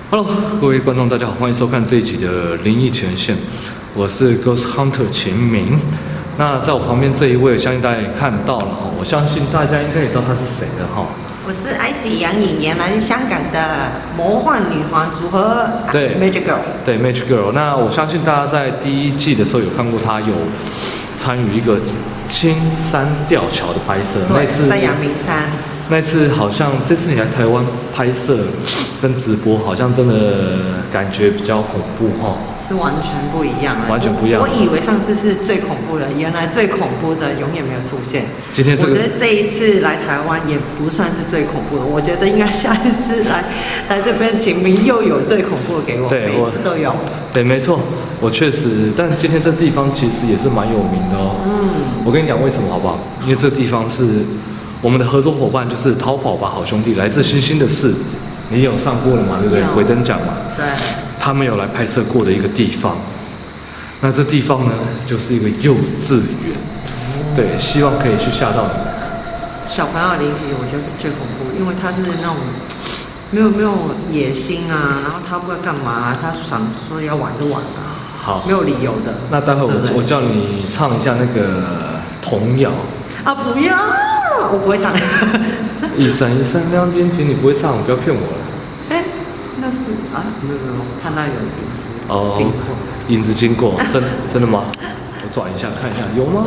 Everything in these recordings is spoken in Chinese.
Hello， 各位观众，大家好，欢迎收看这一集的灵异前线，我是 Ghost Hunter 秦明。那在我旁边这一位，相信大家也看到了哈，我相信大家应该也知道他是谁了哈。 我是 IC 杨颖妍，来自香港的魔幻女皇组合， 对 Magic Girl， 对 Magic Girl。那我相信大家在第一季的时候有看过她有参与一个青山吊桥的拍摄，那次在阳明山。 那次好像这次你来台湾拍摄跟直播，好像真的感觉比较恐怖哈。 是完全不一样， 完全不一样。 我以为上次是最恐怖的，原来最恐怖的永远没有出现。 今天这个， 我觉得这一次来台湾也不算是最恐怖的，我觉得应该下一次来这边秦明又有最恐怖的给我， 对， 每次都有。 对，没错，我确实，但今天这地方其实也是蛮有名的哦。我跟你讲为什么好不好？因为这地方是我们的合作伙伴，就是逃跑吧好兄弟，来自星星的事，你有上过了嘛？对不对？鬼灯奖嘛。对。他们有来拍摄过的一个地方，那这地方呢，就是一个幼稚园。对，希望可以去吓到你。 小朋友的灵体，我觉得最恐怖，因为他是那种没有野心啊，然后他不知道干嘛，他想说要玩就玩啊，好，没有理由的。 那待会我叫你唱一下那个童谣啊，不要，我不会唱。 一闪一闪亮晶晶，你不会唱，不要骗我了。 那是啊，没有，看到有影子经过， 影子经过，真的吗？我转一下看一下，有吗？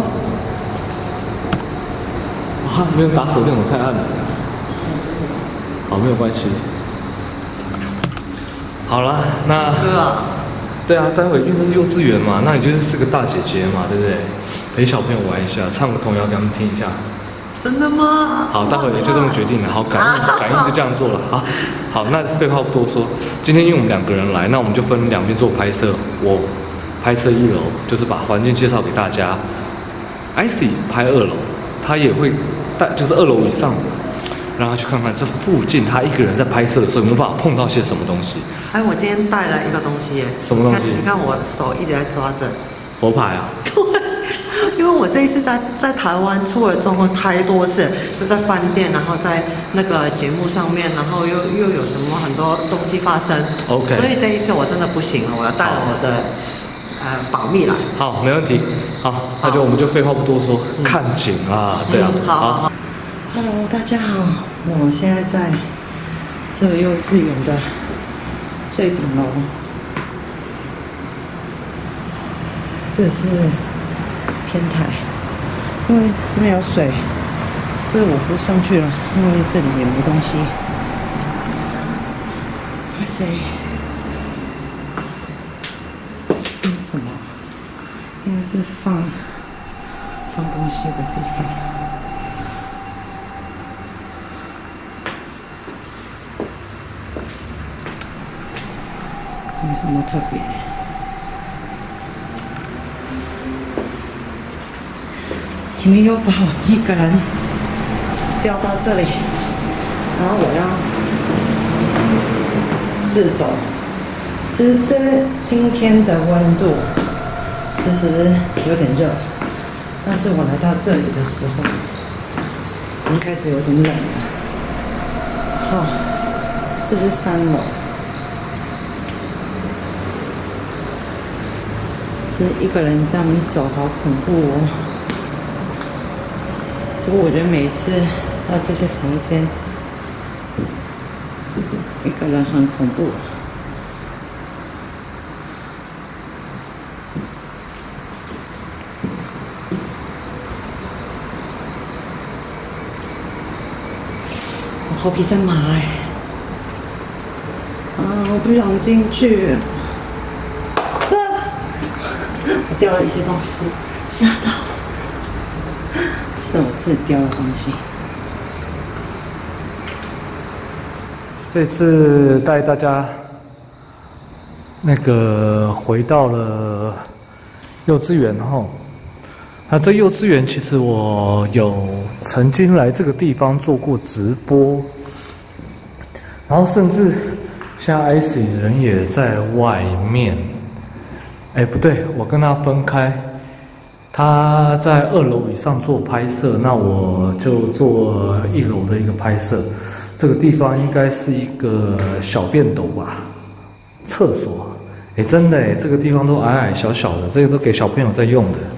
哇，没有打手电筒，太暗了。好，没有关系。好了，那对啊，待会因为这是幼稚园嘛，那你就是个大姐姐嘛，对不对？陪小朋友玩一下，唱个童谣给他们听一下。 真的吗？ 好，待会就这么决定了。好，感应就这样做了。好，那废话不多说，今天因为我们2个人来，那我们就分两边做拍摄。我拍摄1楼，就是把环境介绍给大家。IC 拍2楼，他也会带，就是2楼以上，让他去看看这附近他一个人在拍摄的时候有没有办法碰到些什么东西。 哎，我今天带了一个东西耶。 什么东西？ 你看我手一直在抓着。 佛牌啊。 对。因为我这一次在台湾出了状况太多次，就在饭店，然后在那个节目上面，然后又有什么很多东西发生。OK。所以这一次我真的不行了，我要带了我的保密来。好， 没问题。好，那我们就废话不多说，看景啊，对啊。 好。Hello， 大家好，我现在在这个幼稚园的最顶楼，这是天台，因为这边有水，所以我不上去了，因为这里也没东西。哇塞，这是什么？应该是放东西的地方。没什么特别。秦明又把我一个人掉到这里，然后我要自走。其实今天的温度其实有点热，但是我来到这里的时候，已经开始有点冷了。好，这是3楼，其实一个人这样走好恐怖哦。其实我觉得每次到这些房间，一个人很恐怖。我头皮在麻我不想进去。我掉了一些东西，吓到。是我自己掉了东西。 这次带大家回到了幼稚园哈。那这幼稚园其实我有曾经来这个地方做过直播，然后甚至像 IC 人也在外面。不对，我跟他分开。他在2楼以上做拍摄，那我就做1楼的一个拍摄。这个地方应该是一个小便斗吧？ 厕所，哎，真的哎，这个地方都矮矮小小的，这个都给小朋友在用的。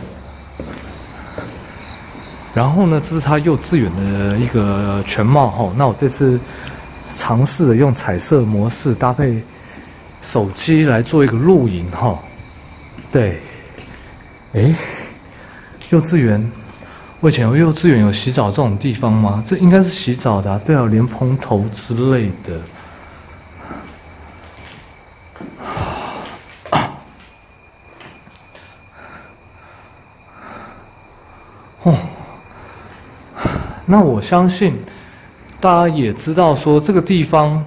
然后呢，这是他幼稚园的一个全貌哈。那我这次尝试的用彩色模式搭配手机来做一个录影哈。对，哎，幼稚园，我以前有幼稚园有洗澡这种地方吗？这应该是洗澡的啊，对啊，莲蓬头之类的。哦。那我相信大家也知道说这个地方，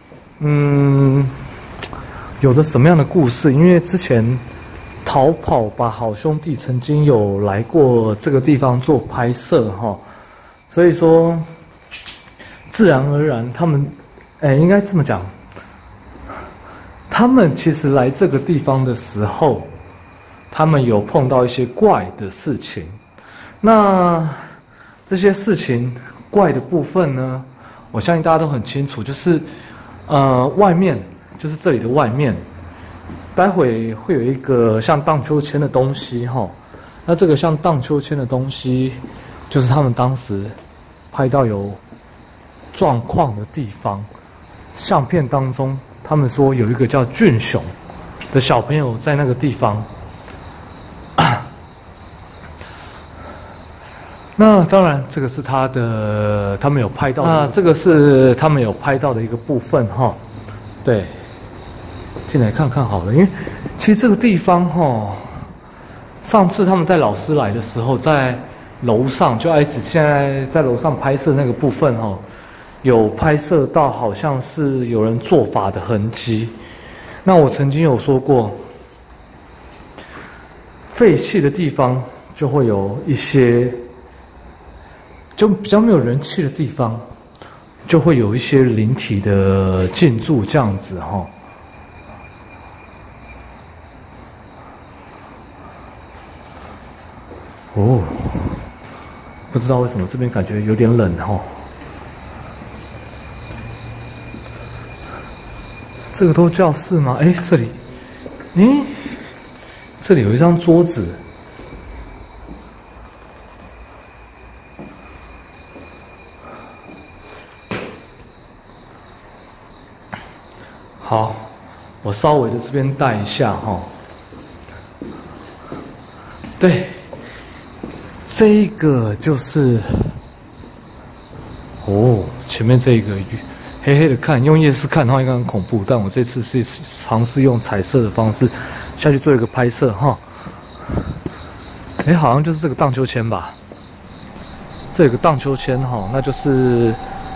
有着什么样的故事？因为之前逃跑吧好兄弟曾经有来过这个地方做拍摄哈，所以说自然而然他们，应该这么讲，他们其实来这个地方的时候，他们有碰到一些怪的事情，那。这些事情怪的部分呢，我相信大家都很清楚，就是外面就是这里的外面，待会会有一个像荡秋千的东西哈。那这个像荡秋千的东西，就是他们当时拍到有状况的地方。相片当中，他们说有一个叫俊雄的小朋友在那个地方。那当然，这个是他们有拍到的。那这个是他们有拍到的一个部分哈。对，进来看看好了，因为其实这个地方哈，上次他们带老师来的时候，在楼上就现在在楼上拍摄那个部分哈，有拍摄到好像是有人做法的痕迹。那我曾经有说过，废弃的地方就会有一些。就比较没有人气的地方，就会有一些灵体的进驻这样子哈。哦，不知道为什么这边感觉有点冷哈。这个都教室吗？哎，这里，这里有一张桌子。好，我稍微的这边带一下哈。对，这个就是前面这个黑黑的看，用夜视看的话应该很恐怖，但我这次是尝试用彩色的方式下去做一个拍摄哈。好像就是这个荡秋千吧。这有个荡秋千哈，那就是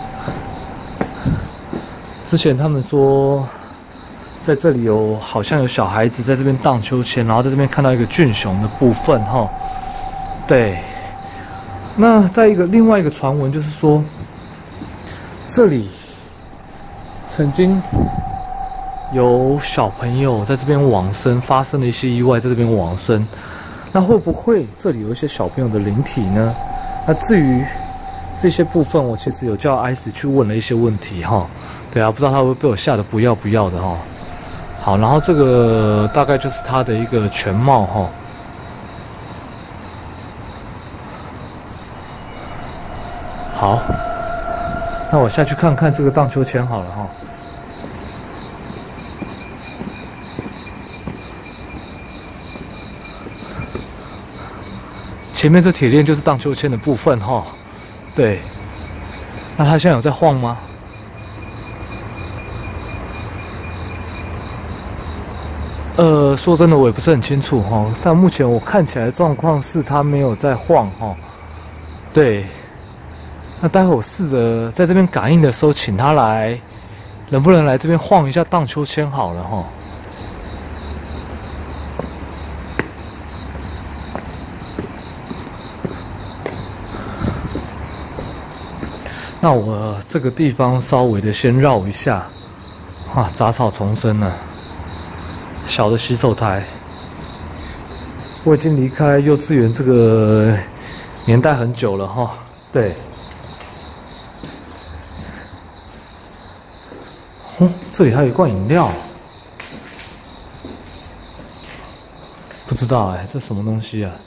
之前他们说。在这里好像有小孩子在这边荡秋千，然后在这边看到一个俊雄的部分哈。对，那在另外一个传闻就是说，这里曾经有小朋友在这边往生，发生了一些意外，在这边往生。那会不会这里有一些小朋友的灵体呢？那至于这些部分，我其实有叫艾斯去问了一些问题哈。对啊，不知道他会被我吓得不要的哈。好，然后这个大概就是它的一个全貌哈。好，那我下去看看这个荡秋千好了哈。前面这铁链就是荡秋千的部分哈。对，那它现在有在晃吗？说真的，我也不是很清楚哈。但目前我看起来的状况是它没有在晃哈。对，那待会我试着在这边感应的时候，请他来，能不能来这边晃一下荡秋千好了哈。那我这个地方稍微的先绕一下，杂草丛生了。小的洗手台，我已经离开幼稚园这个年代很久了哈。对，这里还有一罐饮料， 知道哎，这什么东西啊？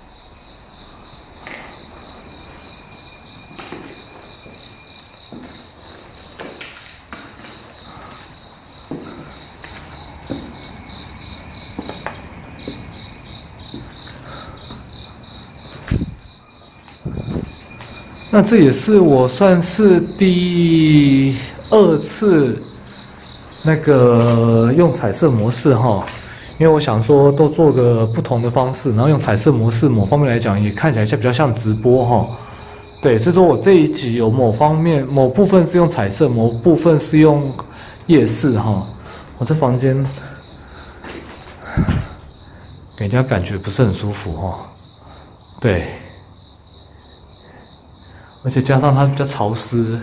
那这也是我算是第2次那个用彩色模式哈，因为我想说都做个不同的方式，然后用彩色模式，某方面来讲也看起来比较像直播哈。对，所以说我这一集有某部分是用彩色，某部分是用夜视哈。我这房间给人家感觉不是很舒服哈。对。而且加上它比较潮湿，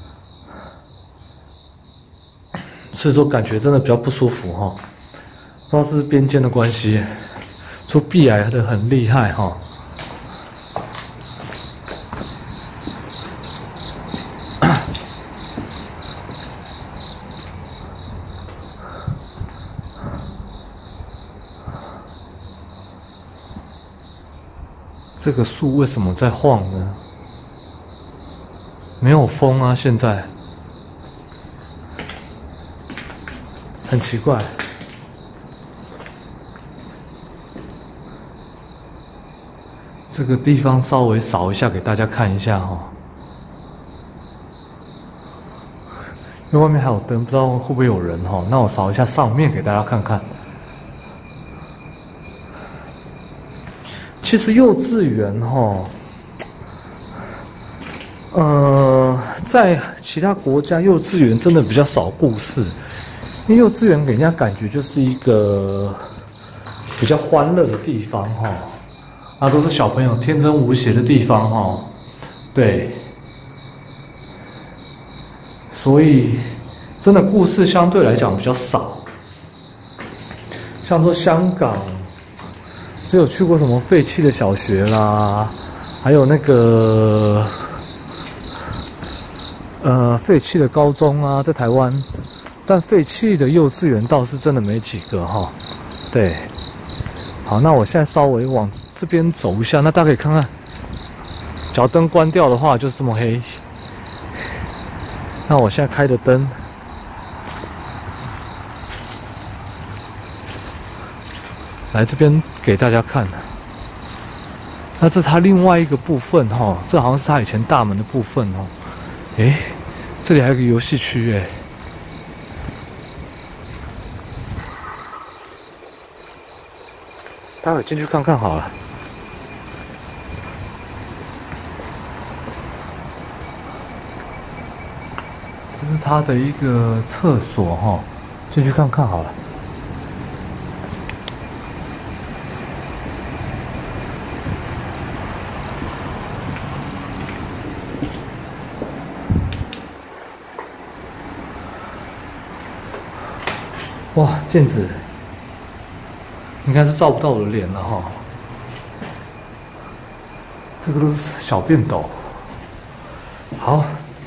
所以说感觉真的比较不舒服哈。不知道是边间的关系，出壁癌的很厉害哈。这个树为什么在晃呢？没有风啊，现在很奇怪。这个地方稍微扫一下给大家看一下哈，因为外面还有灯，不知道会不会有人哈。那我扫一下上面给大家看看。其实幼稚园哈。在其他国家，幼稚园真的比较少故事，因为幼稚园给人家感觉就是一个比较欢乐的地方哈，啊，都是小朋友天真无邪的地方哈，对，所以真的故事相对来讲比较少，像说香港，只有去过什么废弃的小学啦，还有那个。废弃的高中啊，在台湾，但废弃的幼稚园倒是真的没几个哈。对，好，那我现在稍微往这边走一下，那大家可以看看，只要灯关掉的话就是这么黑。那我现在开的灯，来这边给大家看。那这是它另外一个部分哈，这好像是它以前大门的部分哦。诶，这里还有个游戏区诶，待会进去看看好了。这是它的一个厕所哈，进去看看好了。哇，镜子应该是照不到我的脸了哈。这个都是小便斗。好，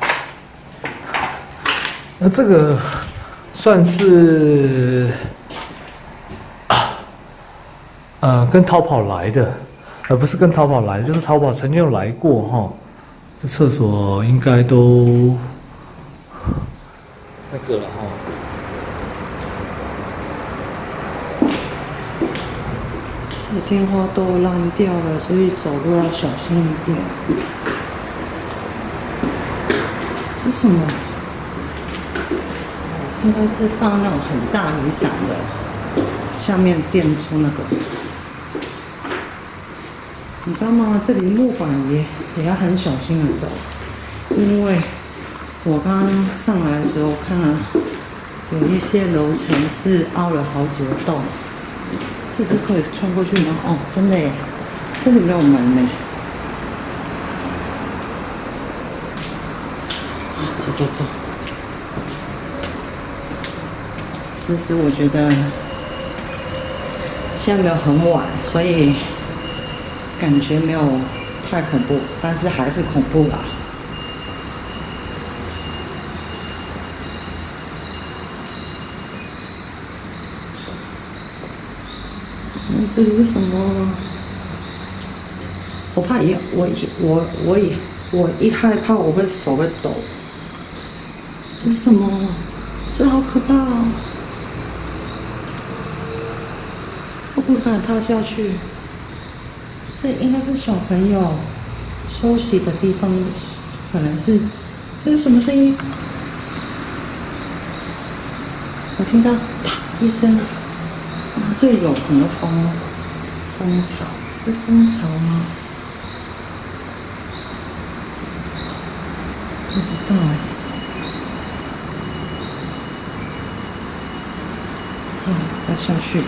那这个算是跟淘宝来的，不是跟淘宝来的，就是淘宝曾经有来过哈。这厕所应该都那个了哈。 这个天花都烂掉了，所以走路要小心一点。这是什么？应该是放那种很大雨伞的，下面垫出那个。你知道吗？这里木板也要很小心的走，因为我刚刚上来的时候看了，有一些楼层是凹了好几个洞。这是可以穿过去吗？哦，真的耶，这里没有门呢。啊，走走走。其实我觉得现在没有很晚，所以感觉没有太恐怖，但是还是恐怖啦。 这里是什么？我怕我一害怕我会手会抖。这是什么？这好可怕哦！我不敢踏下去。这应该是小朋友休息的地方，本来是。这是什么声音？我听到啪一声。啊，这里有很多蜂巢，是蜂巢吗？不知道哎。好，再下去。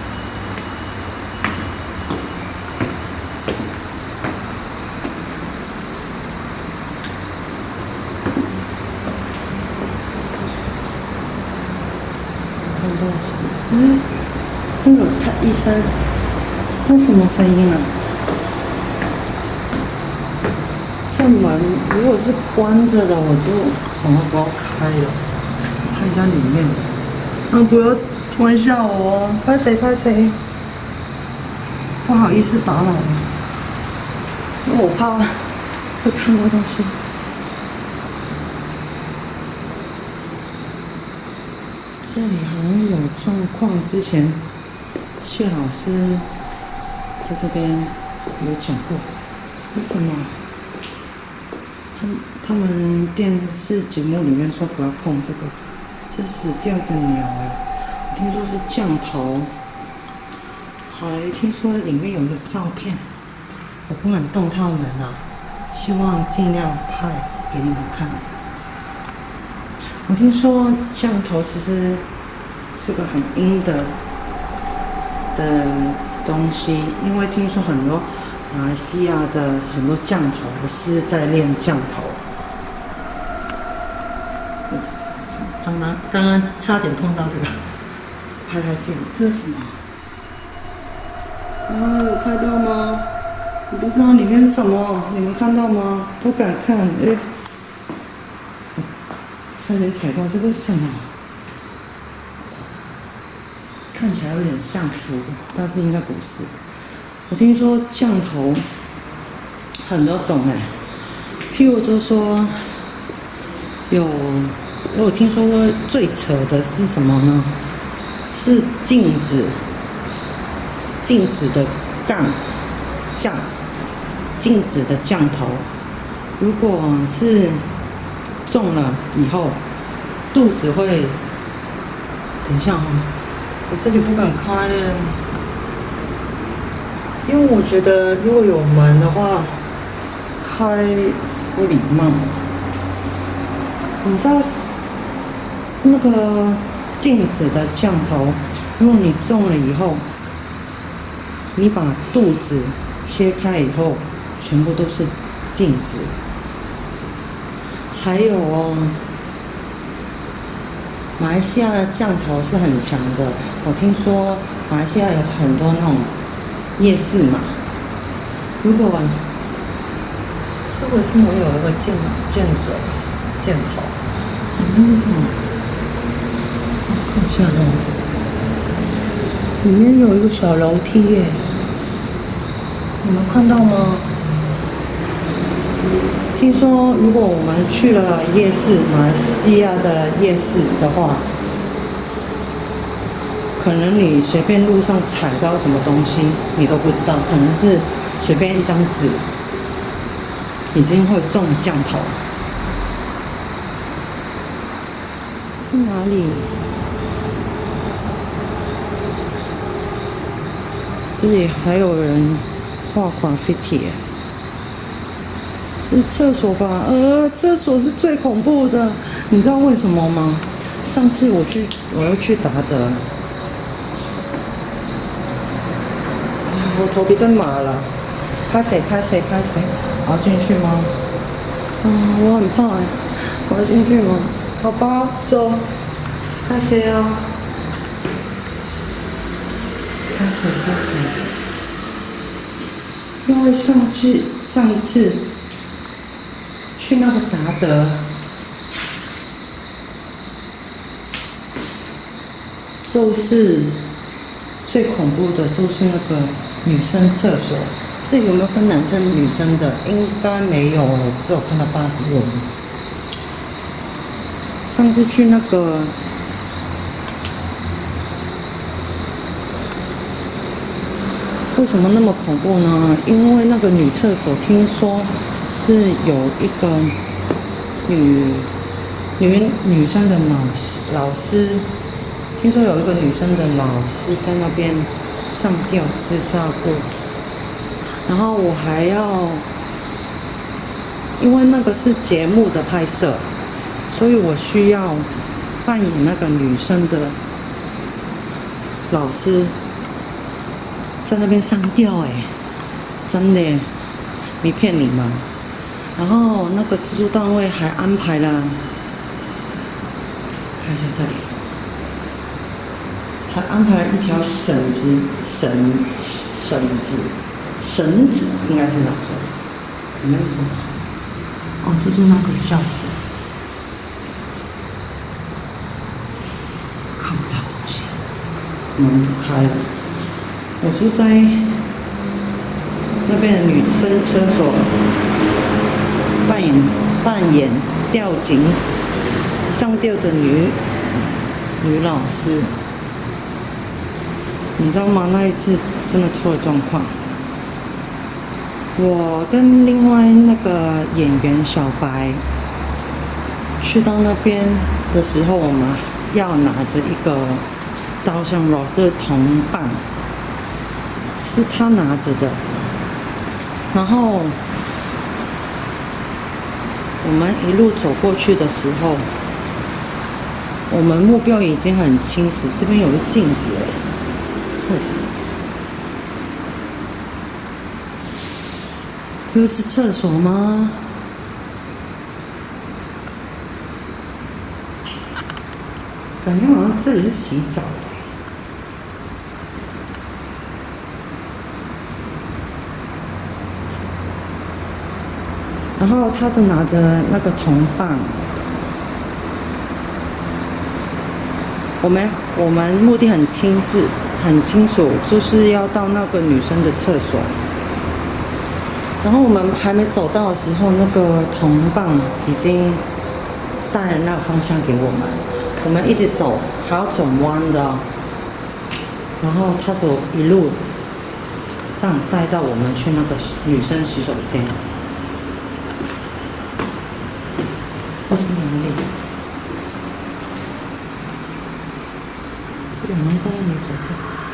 看到什么？都有嚓一声，那什么声音啊？这门如果是关着的，我就想要不要开了，怕在里面。啊，不要突然吓我哦！拍谁？不好意思打扰了，因为我怕会看到东西。这里好像有状况，之前谢老师在这边有讲过。这是什么？他们电视节目里面说不要碰这个，是死掉的鸟哎，我听说是降头，还听说里面有一个照片，我不敢动它们啊，希望尽量拍给你们看。我听说降头其实是个很阴的东西，因为听说很多马来西亚的很多降头是在练降头。刚刚差点碰到这个，拍太近了。这是什么？啊，有拍到吗？我不知道里面是什么，你们看到吗？不敢看，哎，差点踩到，这个是什么？看起来有点像符，但是应该不是。我听说降头很多种哎，譬如就说我有听说过最扯的是什么呢？是静止的静止的降头。如果是中了以后，肚子会，等一下哦，我这里不敢开了，因为我觉得如果有门的话，开不礼貌。你知道那个静止的降头，如果你中了以后，你把肚子切开以后，全部都是静止。还有哦，马来西亚的降头是很强的。我听说马来西亚有很多那种夜市嘛，如果这为什么有一个箭头？里面是什么？我看一下哦，里面有一个小楼梯耶，你们看到吗？听说如果我们去了夜市，马来西亚的夜市的话，可能你随便路上踩到什么东西，你都不知道，可能是随便一张纸，已经会中降头。这是哪里？这里还有人画graffiti。这是厕所吧？厕所是最恐怖的，你知道为什么吗？上次我又去达德，我头皮真麻了。拍谁？我要进去吗？我很怕哎，我要进去吗？好吧，走。拍谁啊？拍谁？因为上一次去那个达德， 最恐怖的就是那个女生厕所。这有没有分男生女生的？应该没有，只有看到8人。上次去那个为什么那么恐怖呢？因为那个女厕所听说是有一个女生的老师，听说有一个女生的老师在那边上吊自杀过。然后我还要，因为那个是节目的拍摄，所以我需要扮演那个女生的老师。在那边上吊真的耶，没骗你们。然后那个制作单位还安排了，看一下这里，还安排了一条绳子应该是哪说？应该是什么？哦，就是那个教室，看不到东西，门不开了。我就在那边的女生厕所扮演吊颈上吊的女老师，你知道吗？那一次真的出了状况。我跟另外那个演员小白去到那边的时候，我们要拿着一个刀像肉，这是铜棒。是他拿着的，然后我们一路走过去的时候，我们目标已经很清晰。这边有个镜子为什么？又是厕所吗？感觉好像这里是洗澡的。然后他就拿着那个铜棒，我们目的很清楚，就是要到那个女生的厕所。然后我们还没走到的时候，那个铜棒已经带了那个方向给我们，我们一直走，还要转弯的。然后他就一路这样带到我们去那个女生洗手间。这是哪里？这2门刚刚没走过，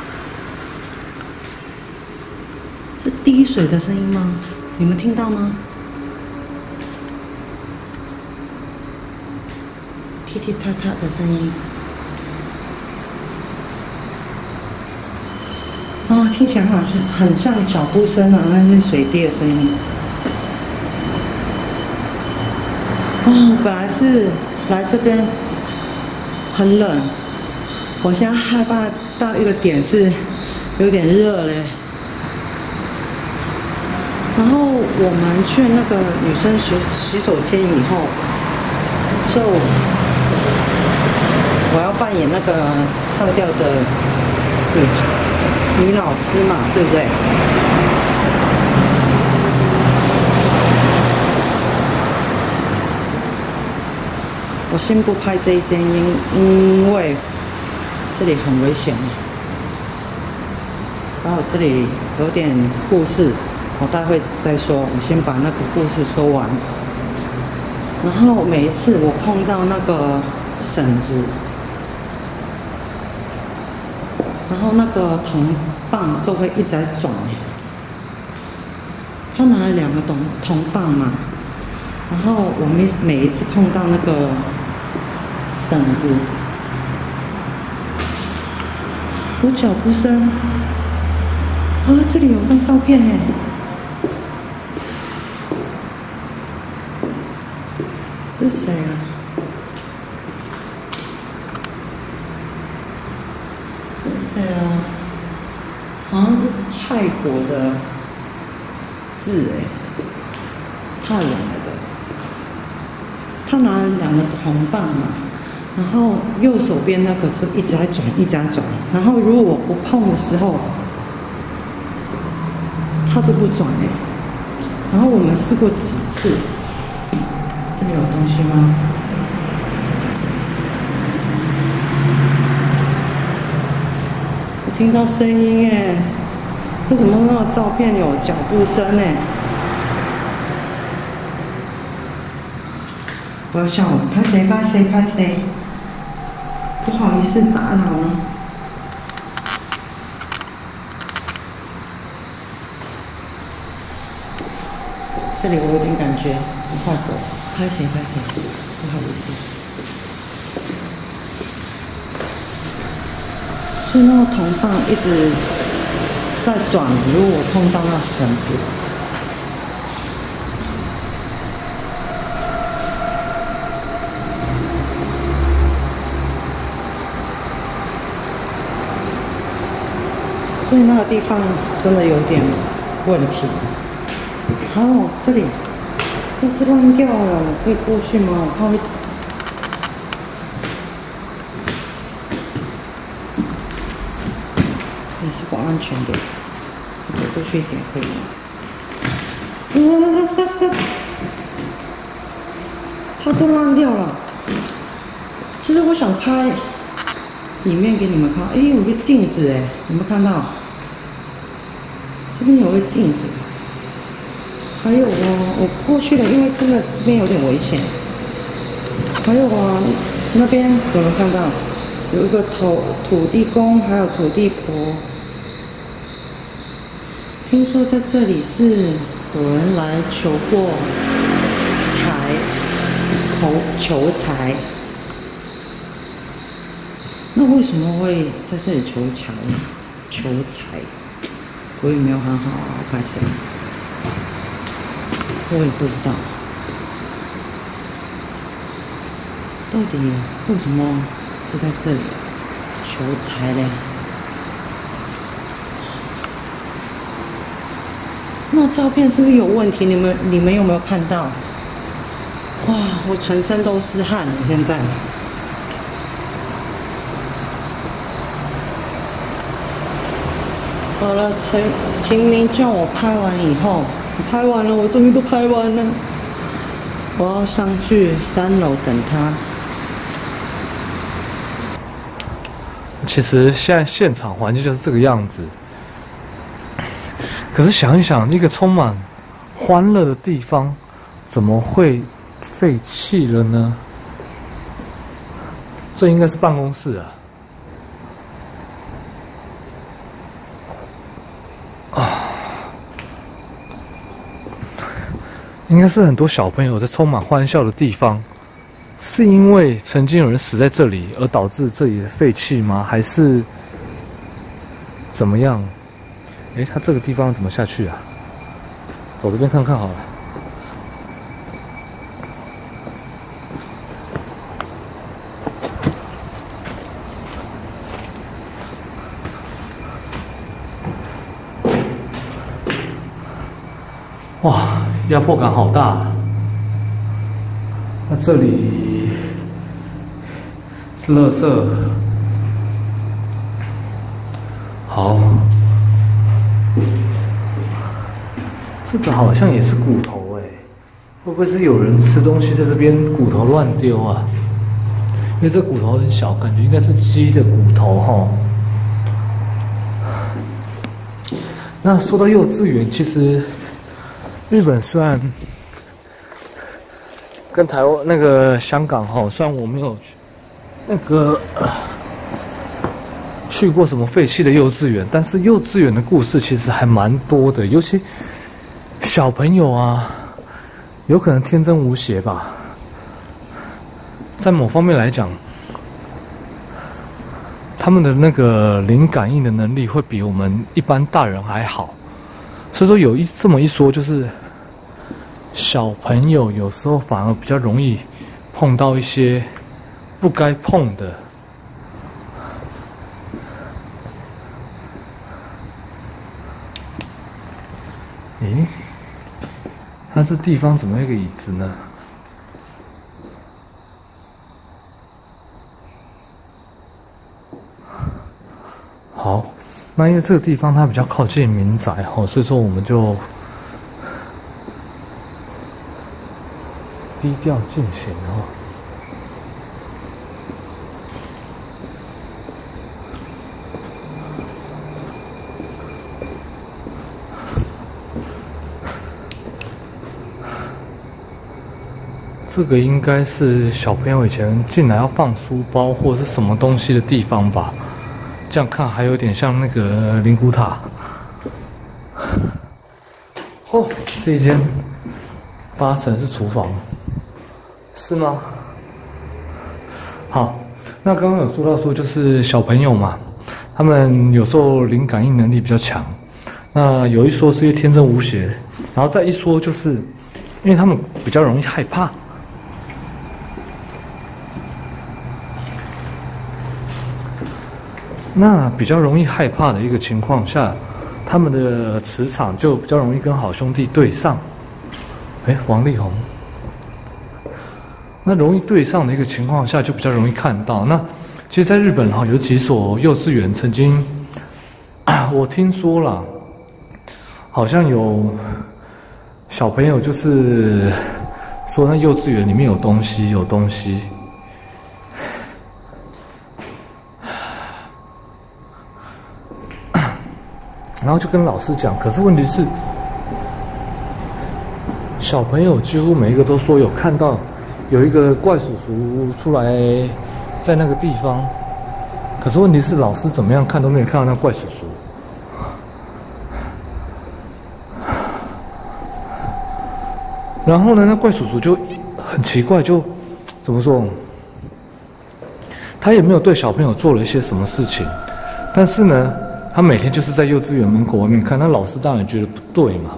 是滴水的声音吗？你们听到吗？踢踢踏踏的声音。啊，听起来好像很像脚步声啊，那些水滴的声音。哦，本来是来这边很冷，我现在害怕到一个点是有点热嘞。然后我们去那个女生洗手间以后，就我要扮演那个上吊的女老师嘛，对不对？我先不拍这一间，因为这里很危险。然后这里有点故事，我待会再说。我先把那个故事说完。然后每一次我碰到那个绳子，然后那个铜棒就会一直在转。他拿了2个铜棒嘛，然后我每一次碰到那个绳子，有脚步声。这里有张照片呢。这是谁啊？这是谁啊？好像是泰国的字太冷了的。他拿了2个铜棒嘛， 然后右手边那个就一直在转，一直在转。然后如果我不碰的时候，它就不转哎。然后我们试过几次，这里有东西吗？我听到声音哎，为什么那个照片有脚步声哎？不要笑我，拍谁拍谁拍谁，不好意思打扰了。这里我有点感觉，我快走，拍谁拍谁，不好意思。所以那个铜棒一直在转，如果我碰到那绳子。所以那个地方真的有点问题。哦，这里，这是烂掉了，我可以过去吗？我怕会，也是不安全点，我走过去一点可以吗？它都烂掉了。其实我想拍里面给你们看，哎，有个镜子哎，有没有看到？这边有个镜子。还有我过去了，因为真的这边有点危险。还有那边有没有看到？有一个土地公，还有土地婆。听说在这里是有人来求过求财。那为什么会在这里求财？我也没有很好拍谁。我也不知道，到底为什么会在这里求财嘞？那照片是不是有问题？你们有没有看到？哇，我全身都是汗，现在。好了，秦明叫我拍完以后。拍完了，我终于都拍完了。我要上去3楼等他。 其实现在现场环境就是这个样子。可是想一想，一个充满欢乐的地方，怎么会废弃了呢？这应该是办公室啊。应该是很多小朋友在充满欢笑的地方，是因为曾经有人死在这里而导致这里的废弃吗？还是怎么样？诶，它这个地方怎么下去啊？走这边看看好了。哇，压迫感好大。那这里是垃圾，好，这个好像也是骨头哎，会不会是有人吃东西在这边骨头乱丢啊？因为这骨头很小，感觉应该是鸡的骨头哈。那说到幼稚园，其实日本虽然跟台湾那个香港哈，虽然我没有去过什么废弃的幼稚园，但是幼稚园的故事其实还蛮多的，尤其小朋友啊，有可能天真无邪吧，在某方面来讲，他们的那个灵感应的能力会比我们一般大人还好。所以说有这么一说，就是小朋友有时候反而比较容易碰到一些不该碰的。诶，它这地方怎么有一个椅子呢？ 好，那因为这个地方它比较靠近民宅哈，所以说我们就低调进行哈。这个应该是小朋友以前进来要放书包或者是什么东西的地方吧？这样看还有点像那个灵骨塔。哦，这一间8层是厨房，是吗？好，那刚刚有说到说就是小朋友嘛，他们有时候灵感应能力比较强。那有一说是因为天真无邪，然后再一说就是因为他们比较容易害怕。那比较容易害怕的一个情况下，他们的磁场就比较容易跟好兄弟对上。哎，王力宏。那容易对上的一个情况下，就比较容易看到。那其实，在日本哈，有几所幼稚园曾经，我听说啦，好像有小朋友就是说，那幼稚园里面有东西，有东西。然后就跟老师讲，可是问题是，小朋友几乎每一个都说有看到有一个怪叔叔出来在那个地方，可是问题是老师怎么样看都没有看到那怪叔叔。然后呢，那怪叔叔就很奇怪，就怎么说？他也没有对小朋友做了一些什么事情，但是呢，他每天就是在幼稚园门口外面看，那老师当然觉得不对嘛。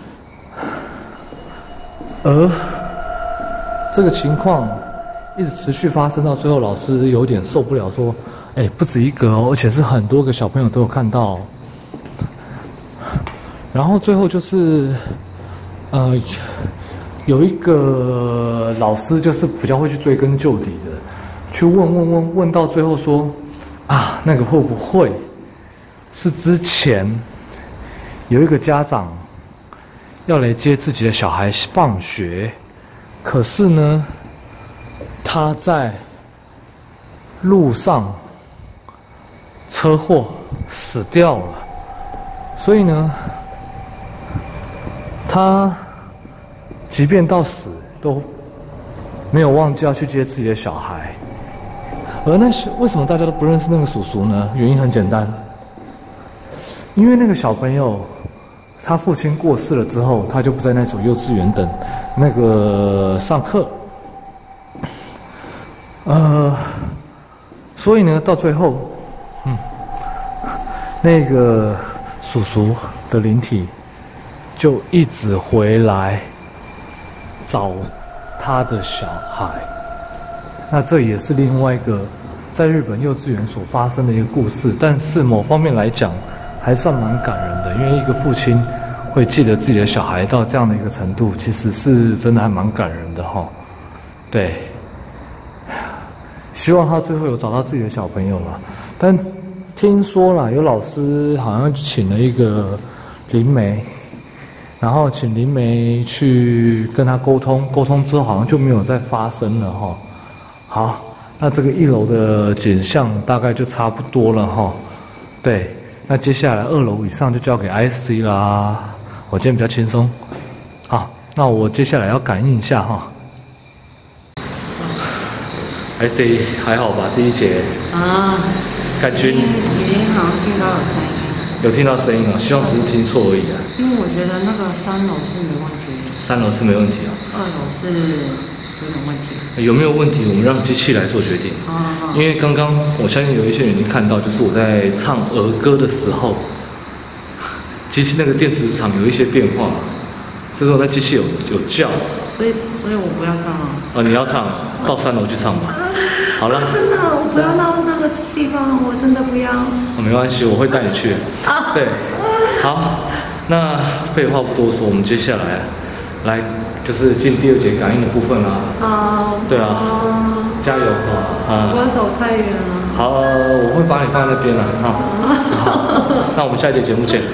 而这个情况一直持续发生到最后，老师有点受不了，说：“哎，不止一个哦，而且是很多个小朋友都有看到哦。”然后最后就是，有一个老师就是比较会去追根究底的，去问到最后说：“啊，那个会不会是之前有一个家长要来接自己的小孩放学，可是呢，他在路上车祸死掉了，所以呢，他即便到死都没有忘记要去接自己的小孩。而那是为什么大家都不认识那个叔叔呢？原因很简单，因为那个小朋友他父亲过世了之后，他就不在那所幼稚园等那个上课。所以呢，到最后，那个叔叔的灵体就一直回来找他的小孩。那这也是另外一个在日本幼稚园所发生的一个故事，但是某方面来讲还算蛮感人的，因为一个父亲会记得自己的小孩到这样的一个程度，其实是真的还蛮感人的哈。对，希望他最后有找到自己的小朋友了。但听说啦，有老师好像请了一个灵媒，然后请灵媒去跟他沟通，沟通之后好像就没有再发生了哈。好，那这个1楼的景象大概就差不多了哈。对，那接下来2楼以上就交给 IC 啦。我今天比较轻松。好，那我接下来要感应一下哈。IC 还好吧？第一节啊， 感觉你好像听到有声音。 有听到声音啊，希望只是听错而已啊。 因为我觉得那个3楼是没问题的。 3楼是没问题啊。 2楼是有点问题。 有没有问题？我们让机器来做决定。因为刚刚我相信有一些人已经看到，就是我在唱儿歌的时候，机器那个电磁场有一些变化，这时候那机器有叫。 所以我不要唱了。 你要唱，到3楼去唱吧。好了。 真的，我不要到那个地方，我真的不要。 没关系，我会带你去。对，好，那废话不多说，我们接下来就是进第2节感应的部分啦。 好。 对啊。加油啊！ 不要走太远了。 好，我会会把你放在那边了哈。好，那我们下一节节目见。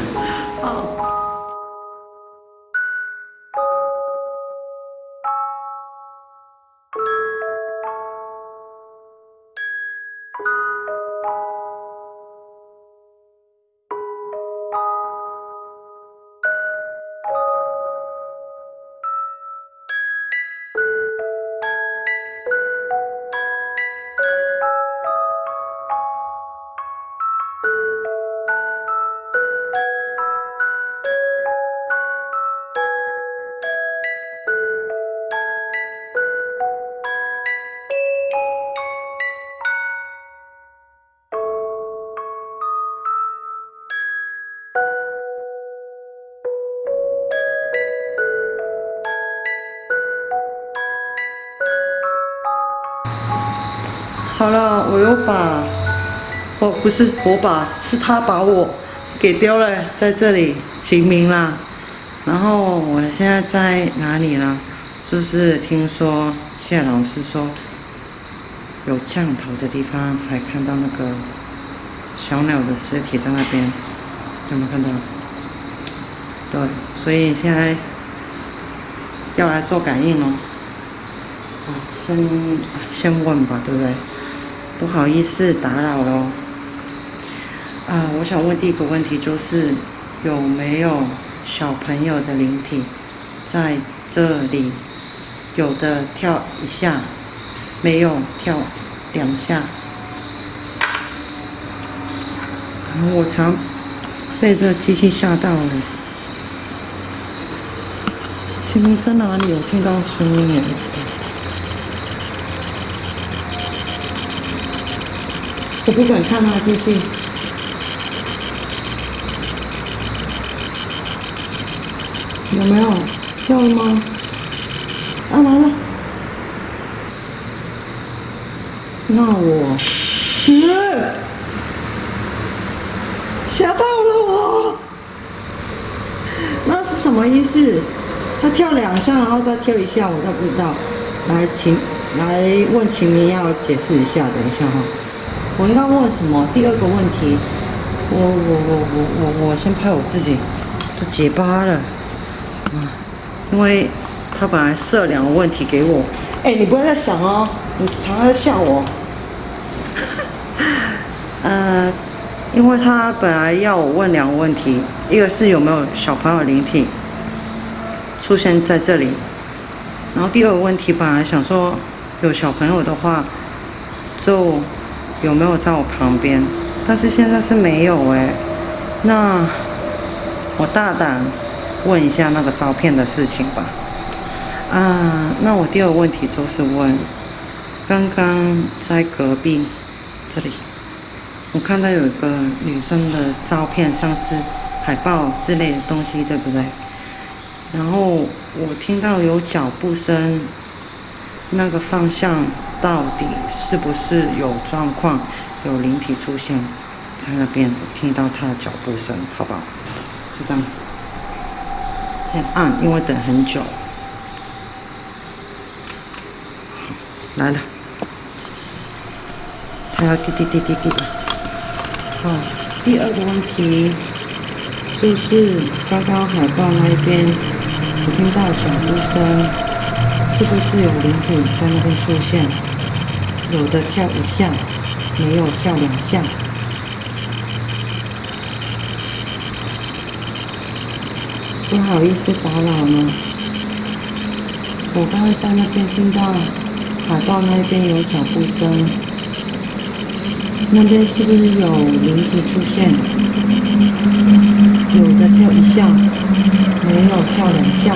好了，我又把，不是是他把我给丢了，在这里晴明啦。然后我现在在哪里呢？就是听说谢老师说，有降头的地方，还看到那个小鸟的尸体在那边，有没有看到？对，所以现在要来做感应咯。先问吧，对不对？不好意思打扰咯。我想问第一个问题就是有没有小朋友的灵体在这里？有的跳一下，没有跳2下。我常被这机器吓到了。前面在哪里有听到声音耶？我不敢看那机器。有没有跳了吗？来了。那我，吓到了我。那是什么意思？他跳2下，然后再跳1下，我都不知道。来问秦明要解释一下，等一下哈。我应该问什么？第二个问题，我先拍我自己，都结巴了，因为他本来设2个问题给我，你不要再想哦，你常常在笑我，因为他本来要我问2个问题，一个是有没有小朋友灵体出现在这里，然后第二个问题本来想说有小朋友的话，就有没有在我旁边？但是现在是没有那我大胆问一下那个照片的事情吧。那我第二个问题就是问，刚刚在隔壁这里，我看到有一个女生的照片，像是海报之类的东西，对不对？然后我听到有脚步声，那个方向到底是不是有状况，有灵体出现在那边？我听到他的脚步声，好不好？就这样子，先按，因为等很久。来了，他要滴。好，第二个问题就是刚刚海报那边，我听到脚步声，是不是有灵体在那边出现？有的跳1下，没有跳2下。不好意思打扰呢。我刚刚在那边听到海报那边有脚步声，那边是不是有灵体出现？有的跳1下，没有跳2下。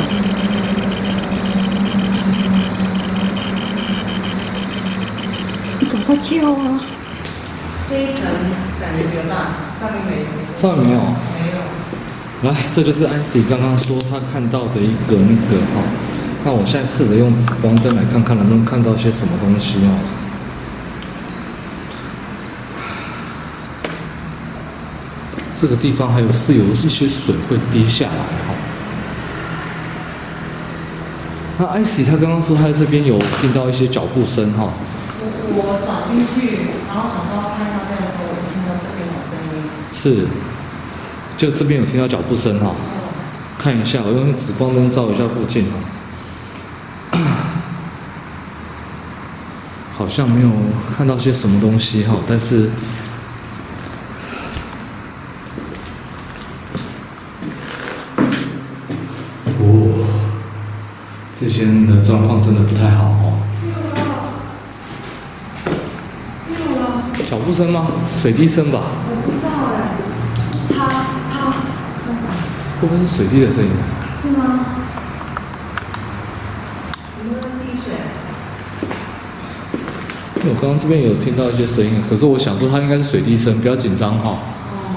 你赶快跳啊！这一层感觉比较大，上面没有。 上面没有。 没有。 来，这就是安喜刚刚说他看到的一个那我现在试着用紫光灯来看看能不能看到些什么东西这个地方是有一些水会滴下来那安喜他刚刚说他在这边有听到一些脚步声我找进去，然后想到拍那边的时候，我是，就这边有听到脚步声哈，看一下，我用紫光灯照一下附近哈，好像没有看到些什么东西哈，但是。这间的状况真的不太好哦。脚步声吗？水滴声吧？ 我不知道哎，他， 会不会是水滴的声音？ 是吗？有没有滴水？ 因为我刚刚这边有听到一些声音，可是我想说它应该是水滴声，不要紧张哈。 哦。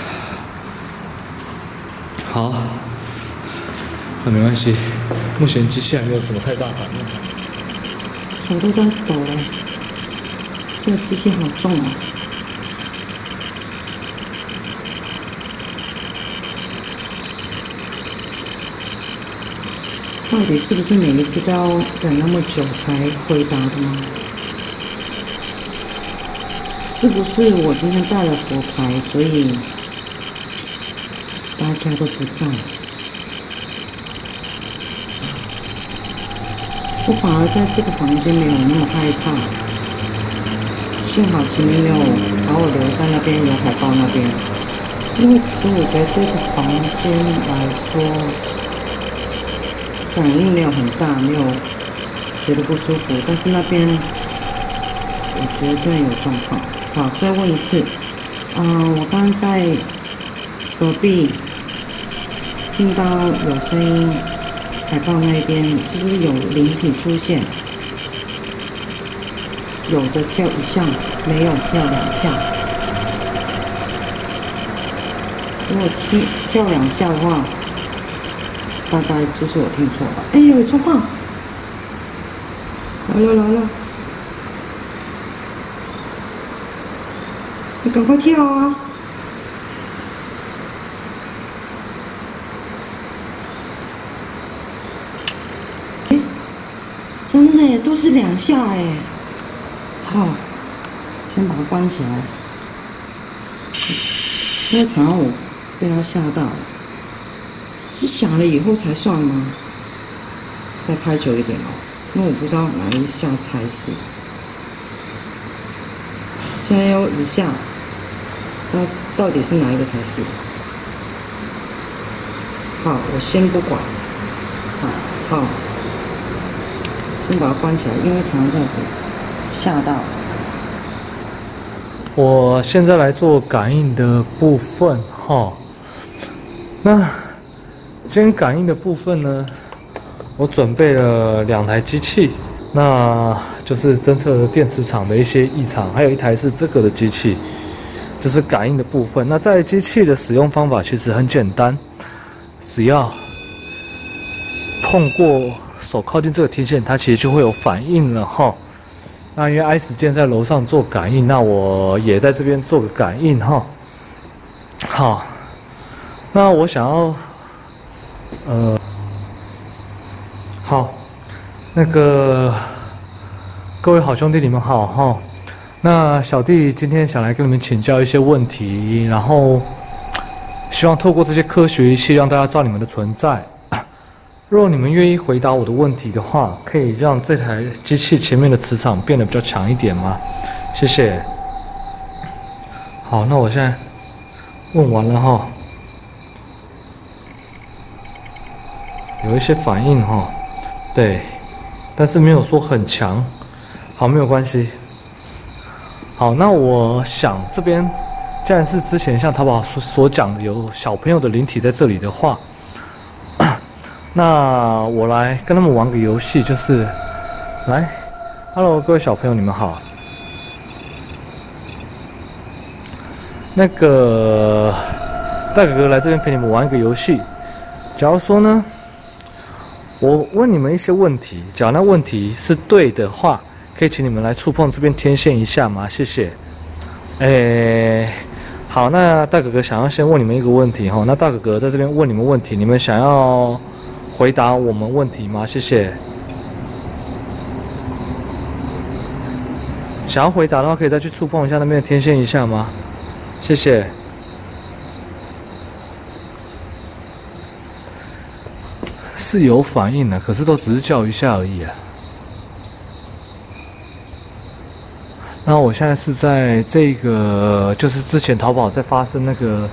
好，那没关系。目前机器还没有什么太大反应。 手都在抖了，这个机器好重啊！到底是不是每一次都要等那么久才回答的吗？是不是我今天带了佛牌，所以大家都不在？我反而在这个房间没有那么害怕，幸好前面没有把我留在那边有海报那边，因为其实我觉得这个房间来说，感应没有很大，没有觉得不舒服，但是那边我觉得真的有状况。好，再问一次，我刚刚在隔壁听到有声音。海报那边是不是有灵体出现？有的跳一下，没有跳2下。如果跳2下的话，大概就是我听错了。哎，有状况！来了！你赶快跳啊！真的都是2下哎，好，先把它关起来，因为常常我被它吓到了，是响了以后才算吗？再拍久一点哦，因为我不知道哪一下才是。现在有1下，到底是哪一个才是？好，我先不管，好。先把它关起来，因为常常在被吓到。 我现在来做感应的部分哈。那今天感应的部分呢，我准备了2台机器，那就是侦测电磁场的一些异常，还有一台是这个的机器，就是感应的部分。那在机器的使用方法其实很简单，只要碰过手靠近这个天线，它其实就会有反应了哈。那因为 I 时间在楼上做感应，那我也在这边做个感应哈。好，那我想要，好，那个各位好兄弟，你们好哈。那小弟今天想来跟你们请教一些问题，然后希望透过这些科学仪器让大家知道你们的存在。若你们愿意回答我的问题的话，可以让这台机器前面的磁场变得比较强一点吗？谢谢。好，那我现在问完了哈，有一些反应哈，对，但是没有说很强。好，没有关系。好，那我想这边既然是之前像淘宝所讲的有小朋友的灵体在这里的话，那我来跟他们玩个游戏，就是来 ，Hello， 各位小朋友，你们好。那个大哥哥来这边陪你们玩一个游戏。假如说呢，我问你们一些问题，假如那问题是对的话，可以请你们来触碰这边天线一下吗？谢谢。好，那大哥哥想要先问你们一个问题哈，那大哥哥在这边问你们问题，你们想要回答我们问题吗？谢谢。想要回答的话，可以再去触碰一下那边的天线一下吗？谢谢。 是有反应的，可是都只是叫一下而已啊。那我现在是在这个，就是之前淘宝在发生那个，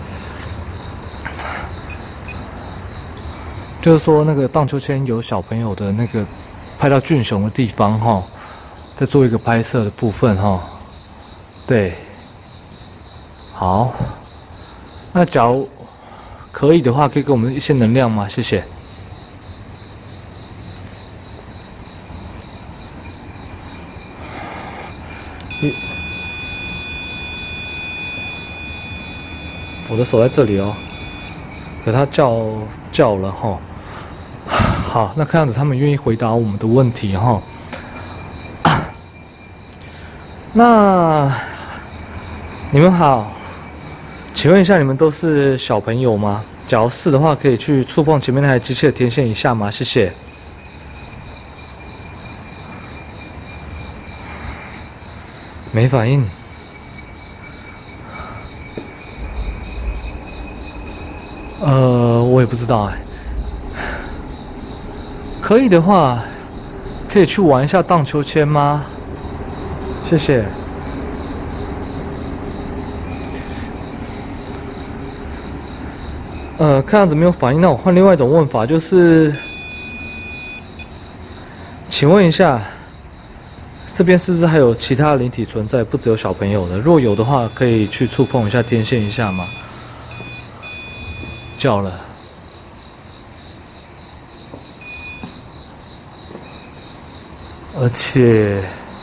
就是说那个荡秋千有小朋友的那个拍到俊雄的地方哈，在做一个拍摄的部分哈。对，好，那假如可以的话，可以给我们一些能量吗？谢谢。我的手在这里哦，可他叫了哈。好，那看样子他们愿意回答我们的问题哈。那你们好，请问一下，你们都是小朋友吗？假如是的话，可以去触碰前面那台机器的天线一下吗？谢谢。没反应。我也不知道哎。可以的话，可以去玩一下荡秋千吗？谢谢。看样子没有反应，那我换另外一种问法，就是，请问一下，这边是不是还有其他灵体存在，不只有小朋友的？若有的话，可以去触碰一下天线一下吗？叫了。而且，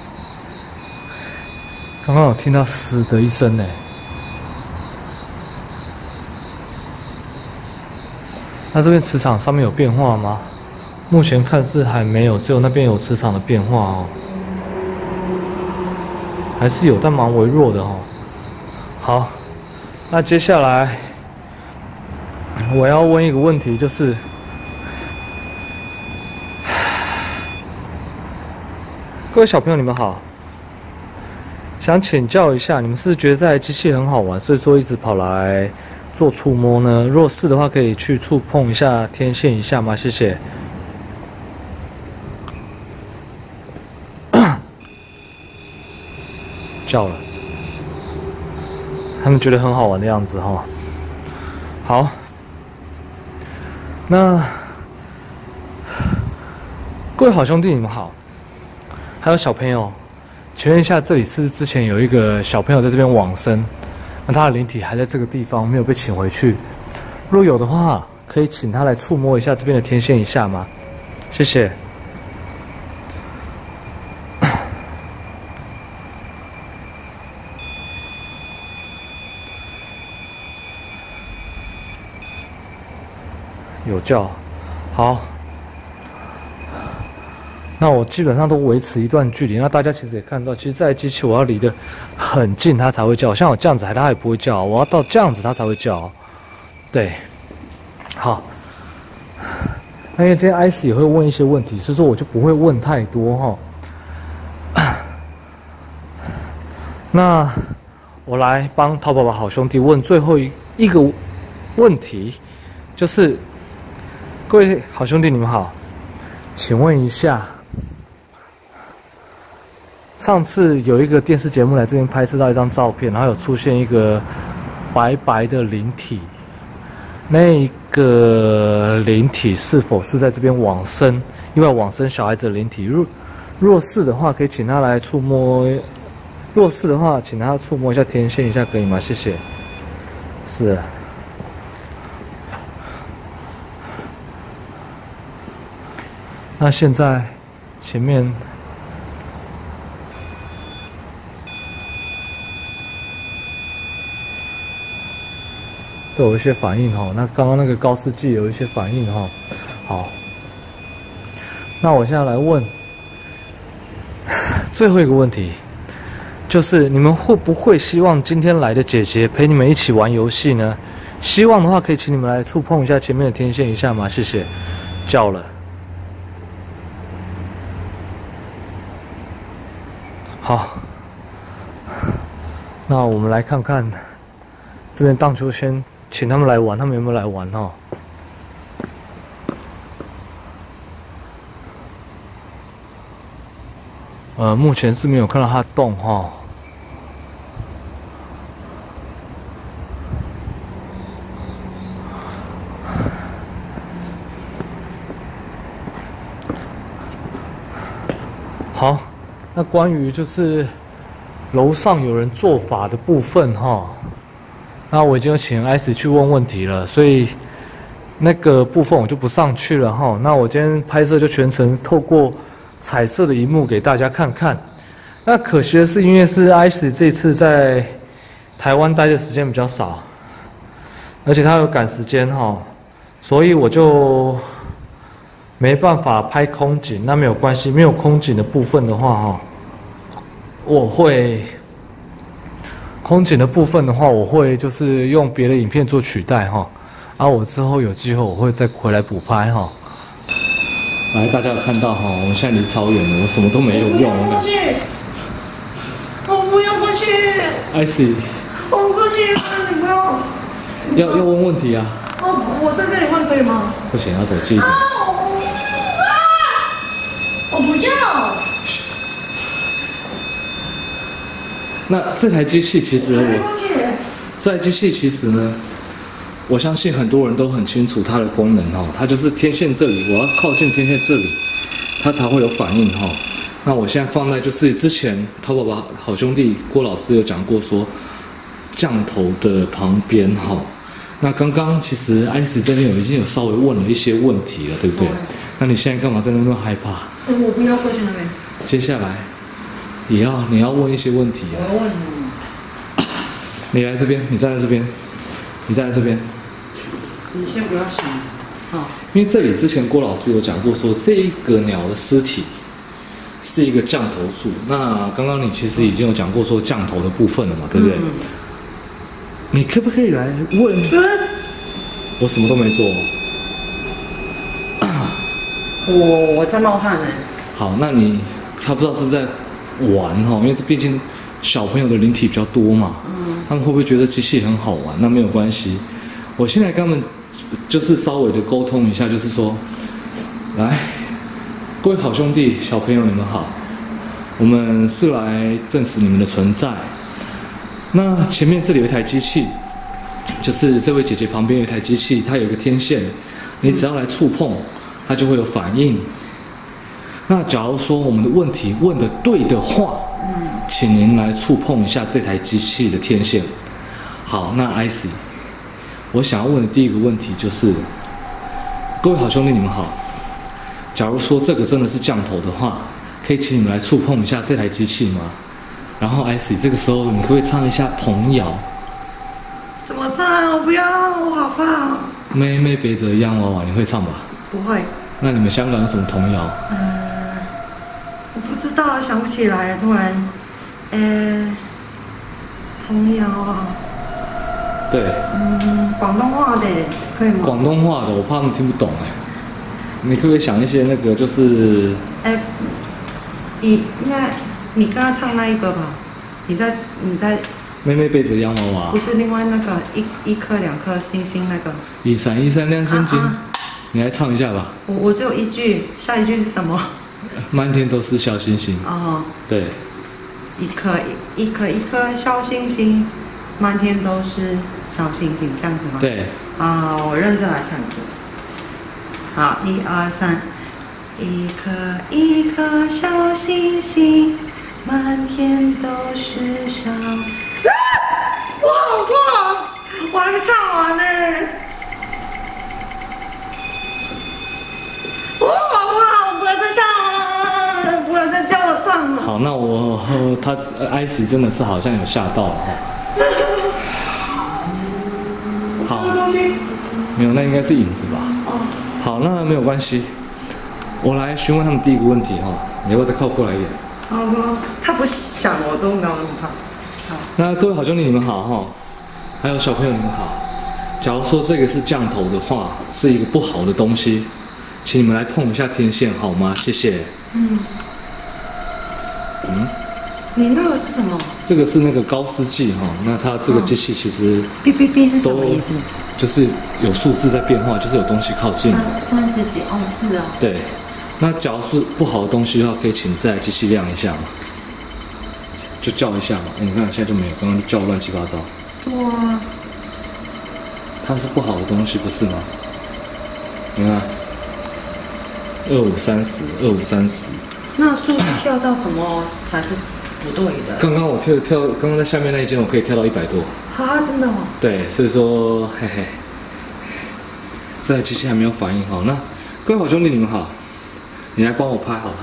刚刚有听到“嘶”的一声呢。那这边磁场上面有变化吗？目前看是还没有，只有那边有磁场的变化哦。还是有，但蛮微弱的哦。好，那接下来我要问一个问题，就是。各位小朋友，你们好。想请教一下，你们是觉得这台机器很好玩，所以说一直跑来做触摸呢？若是的话，可以去触碰一下天线一下吗？谢谢。叫了，他们觉得很好玩的样子哈。好，那各位好兄弟，你们好。还有小朋友，请问一下，这里是之前有一个小朋友在这边往生，那他的灵体还在这个地方，没有被请回去。若有的话，可以请他来触摸一下这边的天线一下吗？谢谢。有叫，好。那我基本上都维持一段距离。那大家其实也看到，其实这台机器我要离得很近，它才会叫。像我这样子，它也不会叫。我要到这样子，它才会叫。对，好。那因为今天 IC 也会问一些问题，所以说我就不会问太多哈。那我来帮淘宝宝好兄弟问最后一个问题，就是各位好兄弟，你们好，请问一下。上次有一个电视节目来这边拍摄到一张照片，然后有出现一个白白的灵体，那个灵体是否是在这边往生，意外往生小孩子的灵体？若是的话，可以请他来触摸；若是的话，请他触摸一下天线一下，可以吗？谢谢。是。那现在前面。都有一些反应哈，那刚刚那个高斯基有一些反应哈。好，那我现在来问最后一个问题，就是你们会不会希望今天来的姐姐陪你们一起玩游戏呢？希望的话，可以请你们来触碰一下前面的天线一下吗？谢谢。叫了。好，那我们来看看这边荡秋千。请他们来玩，他们有没有来玩哈？ 目前是没有看到它动哈。好，那关于就是楼上有人做法的部分哈，那我已经有请 S 去问问题了，所以那个部分我就不上去了哈。那我今天拍摄就全程透过彩色的萤幕给大家看看。那可惜的是，因为是 S 这次在台湾待的时间比较少，而且他有赶时间哈，所以我就没办法拍空景。那没有关系，没有空景的部分的话哈，我会就是用别的影片做取代哈。我之后有机会我会再回来补拍哈。来，大家有看到哈，我们现在离超远了，我什么都没有用。 我不要过去。 IC， 我不过去，你不要。 要问问题啊。 我在这里问可以吗？ 不行，要走近一点。 我不要。 那这台机器其实这台机器其实呢，我相信很多人都很清楚它的功能哈，它就是天线这里，我要靠近天线这里，它才会有反应哈。那我现在放在就是之前淘宝吧好兄弟郭老师有讲过说降头的旁边哈。那刚刚其实IC这边已经有稍微问了一些问题了，对不对？那你现在干嘛在那边害怕？ 我不要过去那边。 接下来你要问一些问题啊。 我要问你。 你来这边，你站在这边，你站在这边。 你先不要想，好。 因为这里之前郭老师有讲过说，这一个鸟的尸体是一个降头术。那刚刚你其实已经有讲过说降头的部分了嘛，对不对？你可不可以来问？我什么都没做。 我在冒汗呢。 好，那他不知道是在玩哈，因为这毕竟小朋友的灵体比较多嘛，他们会不会觉得机器很好玩？那没有关系，我现在跟他们就是稍微的沟通一下，就是说，来，各位好兄弟、小朋友你们好，我们是来证实你们的存在。那前面这里有一台机器，就是这位姐姐旁边有一台机器，它有一个天线，你只要来触碰，它就会有反应。那假如说我们的问题问得对的话，请您来触碰一下这台机器的天线。好，那 IC， 我想要问的第一个问题就是，各位好兄弟你们好，假如说这个真的是降头的话，可以请你们来触碰一下这台机器吗？然后 IC 这个时候你可不可以唱一下童谣？ 怎么唱？我不要，我好怕。 妹妹背着洋娃娃，你会唱吧？ 不会。 那你们香港有什么童谣？ 我不知道，想不起来，突然，童谣啊。 对。 广东话的可以吗？ 广东话的，我怕他们听不懂哎。你可不可以想一些那个就是？ 你刚刚唱那一个吧？你在。 妹妹背着洋娃娃。 不是另外那个一颗两颗星星那个。一闪一闪亮晶晶。你来唱一下吧。 我只有一句，下一句是什么？ 满天都是小星星。 哦。对。一颗小星星，满天都是小星星，这样子吗？ 对。 我认真来唱歌。好，1、2、3，一颗小星星，满天都是小。我好怕，我还没唱完呢。我好怕，不要再唱了，不要再叫我唱了。 好，那他IC真的是好像有吓到了哈。好，没有，那应该是影子吧？好，那没有关系。我来询问他们第一个问题哈，你要不要再靠过来一点？ 好吧，他不想我都没有那么怕。好， 那各位好兄弟你们好哈，还有小朋友你们好。假如说这个是降头的话，是一个不好的东西，请你们来碰一下天线好吗？谢谢。 你那个是什么？ 这个是那个高斯计哈，那它这个机器其实哔是什么意思？ 就是有数字在变化，就是有东西靠近。 30几哦，是啊。 对， 那假如是不好的东西的话，可以请这台机器亮一下嘛，就叫一下嘛。你看现在就没有，刚刚就叫乱七八糟。 对啊， 它是不好的东西，不是吗？你看，2530，2530。 那数字跳到什么才是不对的？ 刚刚我跳，刚刚在下面那一间我可以跳到100多。 啊，真的哦。 对，所以说，嘿嘿，这台机器还没有反应好。那各位好兄弟，你们好，你来帮我拍好了。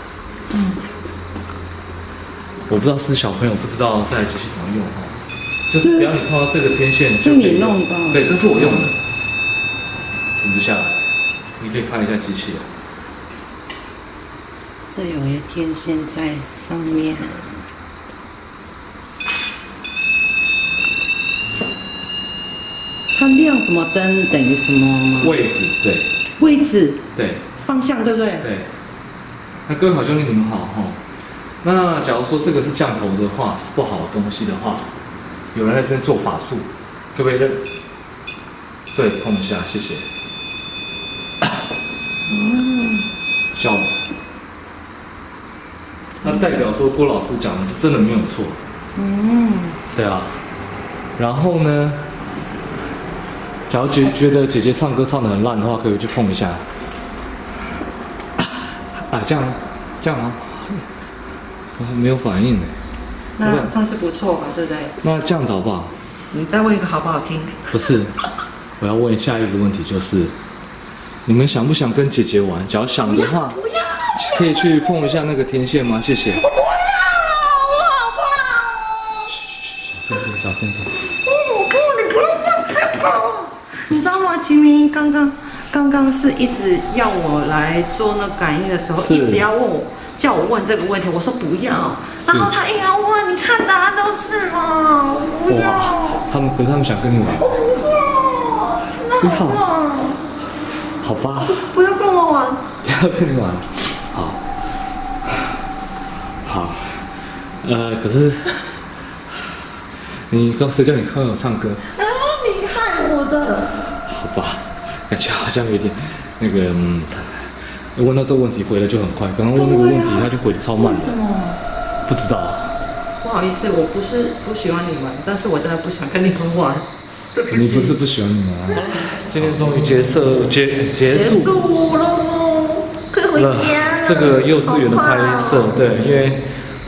我不知道是小朋友不知道这台机器怎么用哈，就是只要你碰到这个天线， 是你弄的？ 对，这是我用的。停不下来，你可以拍一下机器啊。 这有一个天线在上面。它亮什么灯等于什么吗？ 位置，对。 位置。 对。 方向对不对？ 对。那各位好兄弟，你们好哈。那假如说这个是降头的话，是不好的东西的话，有人在这边做法术，可不可以认？对，碰一下，谢谢。叫。那代表说郭老师讲的是真的没有错。对啊。然后呢，假如觉得姐姐唱歌唱得很烂的话，可以去碰一下。啊，这样啊，没有反应呢。 那算是不错吧，对不对？ 那这样子好不好？ 你再问一个好不好听？ 不是，我要问下一个问题，就是你们想不想跟姐姐玩？假如想的话， 不要， 可以去碰一下那个天线吗？谢谢。 我不要了，我好怕。 小声点，小声点。 你不要问这个。你知道吗？秦明刚刚是一直要我来做那感应的时候，一直要叫我问这个问题，我说不要，然后他硬要问，你看答案都是嘛，我不要。 可是他们想跟你玩。 我不要，真的好怕。 好吧。 不要跟我玩。 不要跟你玩。好。可是谁叫你刚刚有唱歌？ 你害我的。 好吧，感觉好像有点那个，问到这个问题回来就很快。刚刚问那个问题，他就回的超慢。为什么？ 不知道。 不好意思，我不是不喜欢你们，但是我真的不想跟你们玩。 你不是不喜欢你们啊？今天终于结束了，可以回家。 这个幼稚园的拍摄，对，因为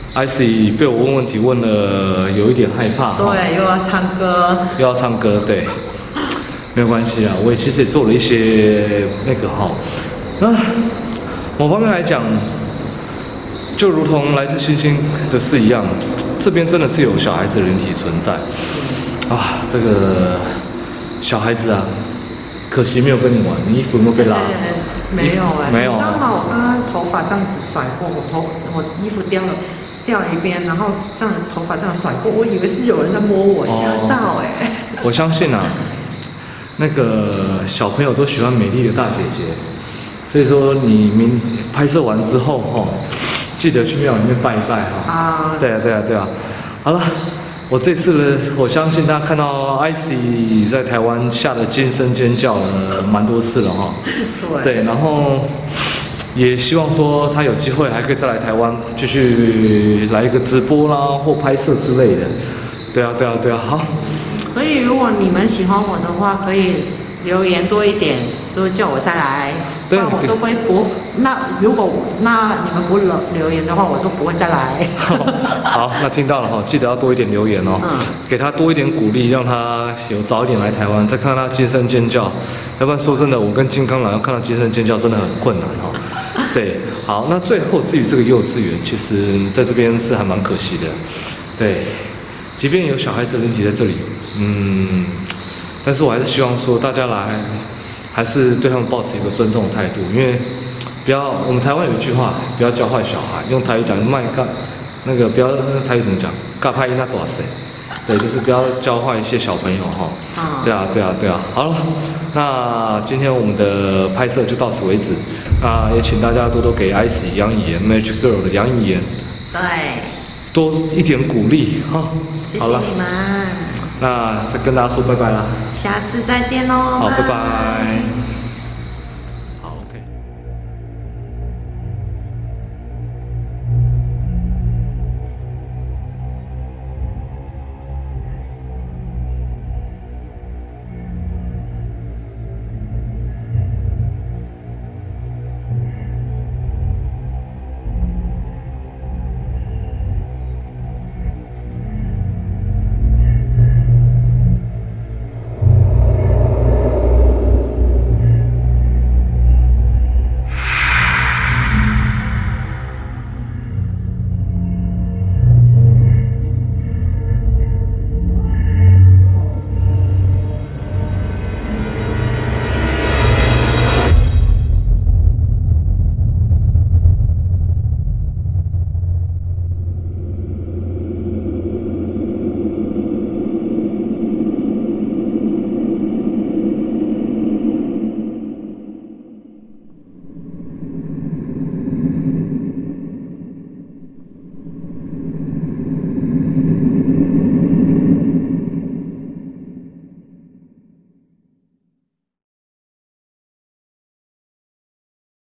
IC 被我问问题问了，有一点害怕。 对，又要唱歌。对。没有关系啦，我其实也做了一些那个哈。那某方面来讲，就如同来自星星的事一样，这边真的是有小孩子的灵体存在啊。这个小孩子啊，可惜没有跟你玩，你衣服有没有被拉？没有哎， 没有。 你知道吗？我刚刚头发这样子甩过，我衣服掉了一边，然后这样头发这样甩过，我以为是有人在摸我，吓到哎。 我相信啊。那个小朋友都喜欢美丽的大姐姐，所以说你拍摄完之后记得去庙里面拜一拜哈。对啊。好了，我这次我相信大家看到 IC 在台湾下的惊声尖叫了蛮多次了哈。对，然后也希望说他有机会还可以再来台湾继续来一个直播啦或拍摄之类的。对啊，好。 所以，如果你们喜欢我的话，可以留言多一点，就叫我再来。对，我就不。如果你们不留言的话，我就不会再来。 好，那听到了哈，记得要多一点留言哦，给他多一点鼓励，让他早一点来台湾，再看到他惊声尖叫。要不然说真的，我跟金刚狼要看到惊声尖叫真的很困难哈。对，好，那最后至于这个幼稚园，其实在这边是还蛮可惜的。对，即便有小孩子的问题在这里。但是我还是希望说大家来，还是对他们保持一个尊重的态度，因为我们台湾有一句话，不要教坏小孩，用台语讲不要台语怎么讲？尬拍那多谁？对，就是不要教坏一些小朋友哈。对啊。好了，那今天我们的拍摄就到此为止。也请大家多多给 IC 杨以言 Magic Girl 的杨以言， 对， 多一点鼓励哈。 谢谢你们。 那再跟大家说拜拜啦， 下次再见喽。 好，拜拜。